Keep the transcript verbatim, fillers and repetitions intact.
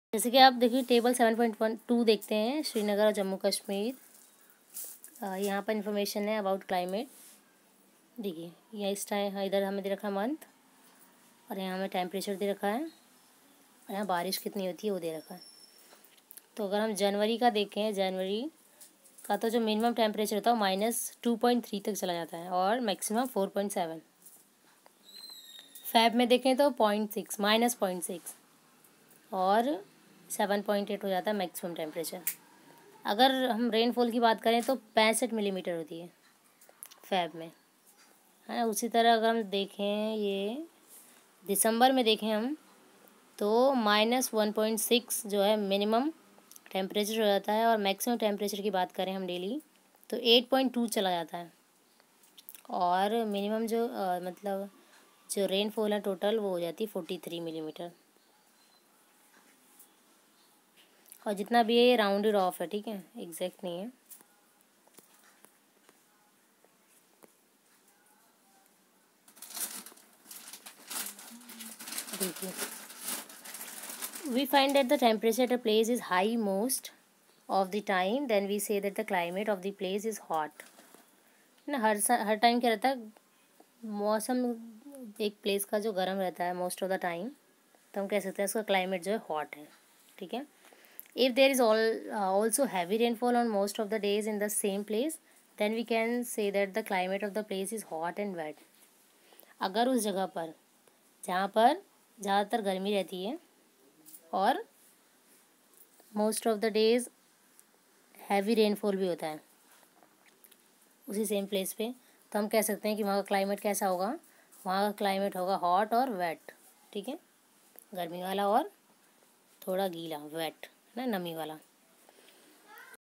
जैसे कि आप देखिए table seven point one two देखते हैं, श्रीनगर और जम्मू कश्मीर। यहाँ पर इंफॉर्मेशन है अबाउट क्लाइमेट। देखिए यहाँ इस टाइम इधर हमें दे रखा है मंथ, और यहाँ हमें टेम्परेचर दे रखा है, और यहाँ बारिश कितनी होती है वो दे रखा है। तो अगर हम जनवरी का देखें, जनवरी का तो जो मिनिमम टेम्परेचर होता है वो माइनस टू पॉइंट थ्री तक चला जाता है और maximum four point seven. Feb में देखें तो point six minus point six और सेवन पॉइंट एट हो जाता है मैक्सिमम टेम्परेचर। अगर हम रेनफॉल की बात करें तो पैंसठ मिलीमीटर होती है फेब में, है ना। उसी तरह अगर हम देखें ये दिसंबर में देखें हम तो माइनस वन पॉइंट सिक्स जो है मिनिमम टेम्परेचर हो जाता है, और मैक्सिमम टेम्परेचर की बात करें हम डेली तो एट पॉइंट टू चला जाता है। और मिनिमम जो आ, मतलब जो रेनफॉल है टोटल वो हो जाती है फोर्टी थ्री मिलीमीटर। और जितना भी है ये राउंडेड ऑफ है, ठीक है, एग्जैक्ट नहीं है। देखिए we find that the temperature at a place is high most of the time, then we say that the climate of the place is hot। ना हर सा हर टाइम क्या रहता है, मौसम एक प्लेस का जो गर्म रहता है मोस्ट ऑफ द टाइम, तो हम कह सकते हैं उसका क्लाइमेट जो है हॉट है, ठीक है। If there is all also heavy rainfall on most of the days in the same place, then we can say that the climate of the place is hot and wet. अगर उस जगह पर जहाँ पर ज़्यादातर गर्मी रहती है और most of the days heavy rainfall भी होता है उसी सेम प्लेस पे, तो हम कह सकते हैं कि वहाँ का क्लाइमेट कैसा होगा, वहाँ का क्लाइमेट होगा हॉट और वेट, ठीक है, गर्मी वाला और थोड़ा गीला, वेट, है ना, नमी वाला।